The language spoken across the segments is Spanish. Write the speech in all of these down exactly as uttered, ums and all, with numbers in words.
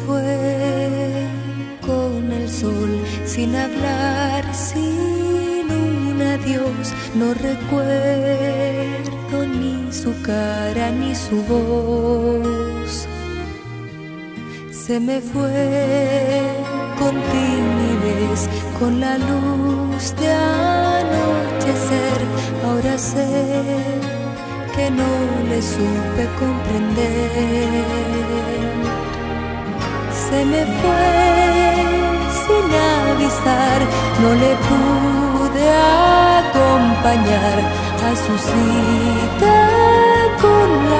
fue con el sol, sin hablar, sin un adiós. No recuerdo ni su cara ni su voz. Se me fue con timidez, con la luz de anochecer. Ahora sé que no le supe comprender. Se me fue sin avisar, no le pude acompañar a su cita con la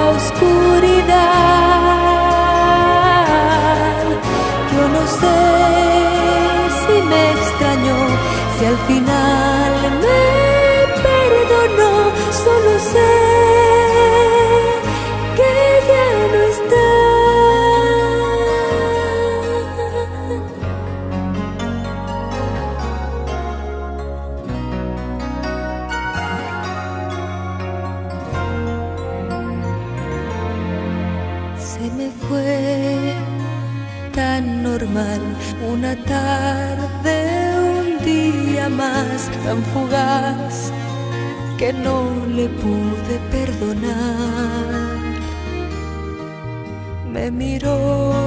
oscuridad. Yo no sé si me extrañó, si al final me perdonó. Solo sé que ya no está. Se me fue tan normal, una tarde, un día más, tan fugaz que no le pude perdonar. Me miró,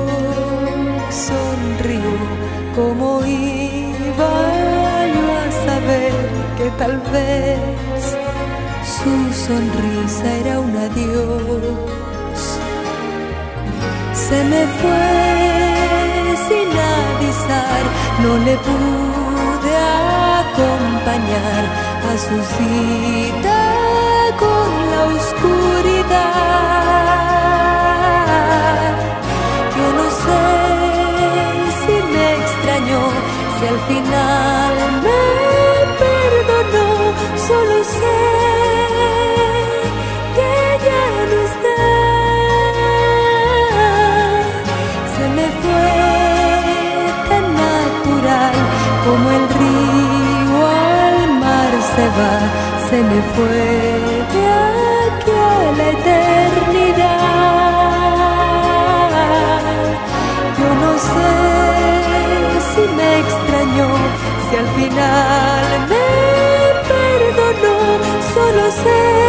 sonrió, como iba yo a saber que tal vez su sonrisa era un adiós. Se me fue sin avisar, no le pude acompañar a su cita con la oscuridad. Yo no sé si me extrañó, si al final me perdonó. Solo sé que ya no está. Se me fue tan natural como el río al mar se va. Se me fue de aquí a la eternidad. Yo no sé si me extrañó, si al final me perdonó. Solo sé